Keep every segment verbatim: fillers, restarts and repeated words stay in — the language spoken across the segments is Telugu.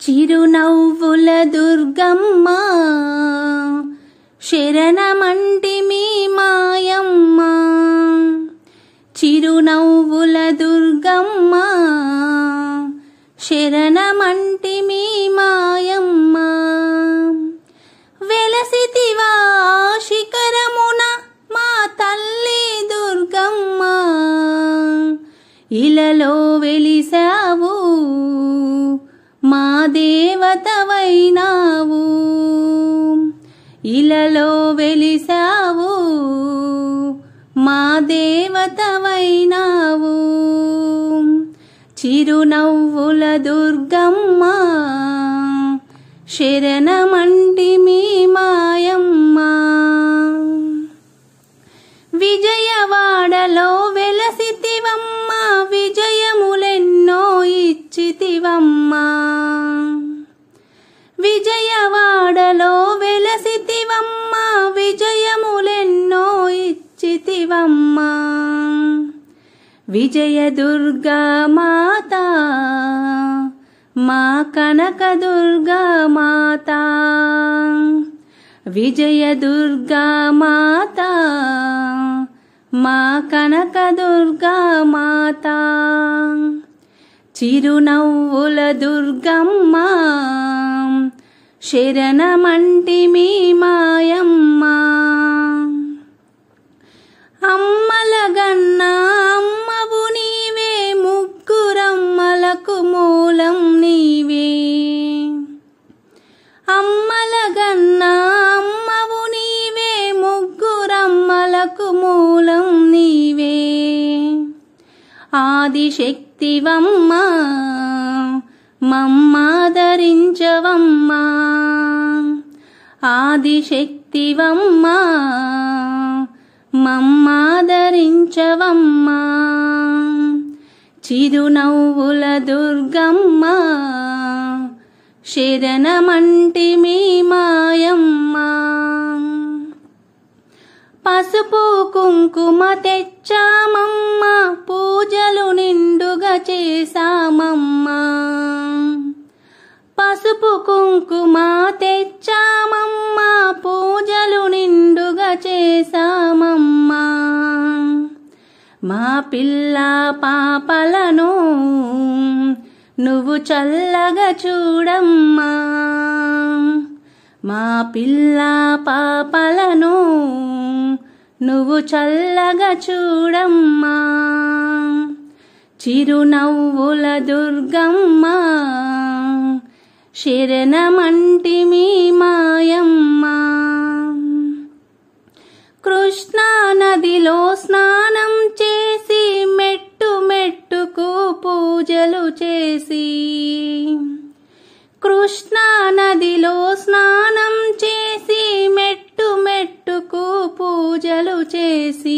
చిరునవ్వుల దుర్గమ్మ శరణమంటిమి మాయమ్మ. చిరునవ్వుల దుర్గమ్మ శరణమంటిమి మాయమ్మ. వెలసితివా శిఖరమున మా తల్లి దుర్గమ్మ. ఇలలో వెలిసావు మా దేవతవైనావు. ఇలలో వెలిసావు మా దేవతవైనావు. చిరునవ్వుల దుర్గమ్మ శరణమంటిమి మాయమ్మ. విజయవాడలో వెలసితివమ్మ విజయములెన్నో ఇచ్చితివమ్మ. విజయవాడలో వెలసితివమ్మ విజయములెన్నో ఇచ్చితివమ్మ. విజయ దుర్గా మాత మా కనక దుర్గా మాత. విజయ దుర్గా మాత మా కనక దుర్గా మాత. చిరునవ్వుల దుర్గమ్మ శరణమంటిమి మాయమ్మ. అమ్మలగన్న అమ్మవు నీవే ముగ్గురమ్మలకు మూలం నీవే. అమ్మలగన్న అమ్మవు నీవే ముగ్గురమ్మలకు మూలం నీవే. ఆదిశక్తివమ్మ మమ్మాదరించవమ్మ. ఆదిశక్తివమ్మ మమ్మాదరించవమ్మ. చిరునవ్వుల దుర్గమ్మ శరణమంటిమి మాయమ్మ. పసుపు కుంకుమ తెచ్చామమ్మ పూజలు నిండుగా చేశామమ్మ. పసుపు కుంకుమ తెచ్చామమ్మ పూజలు నిండుగా చేశామమ్మ. మా పిల్ల పాపలను నువ్వు చల్లగా చూడమ్మా. మా పిల్ల పాపలను నువ్వు చల్లగా చూడమ్మా. చిరునవ్వుల దుర్గమ్మ శరణమంటిమి మాయమ్మ. కృష్ణా నదిలో స్నానం చేసి మెట్టు మెట్టుకు పూజలు చేసి. కృష్ణా నదిలో స్నానం చేసి మెట్టు మెట్టుకు పూజలు చేసి.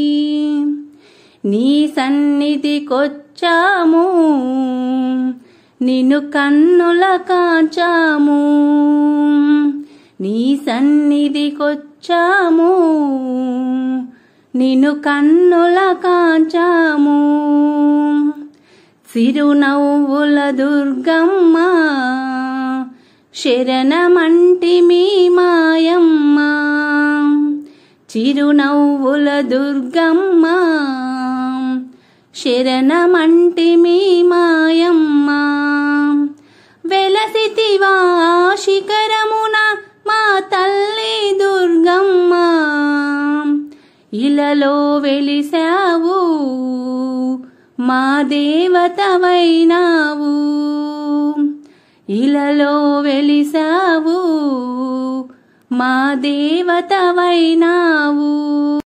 నీ సన్నిధికొచ్చాము నిన్ను కన్నుల కాంచాము. నీ సన్నిధికొచ్చాము నిన్ను కన్నుల కాంచాము. చిరునవ్వుల దుర్గమ్మ శరణమంటిమి మాయమ్మ. చిరునవ్వుల దుర్గమ్మ శరణమంటిమి మాయమ్మ. వెలసితివా శిఖరమున మా తల్లి దుర్గమ్మ. ఇలలో వెలిసావు మా దేవతవైనావు. ఇలలో వెలిసావు మా దేవతవైనావు.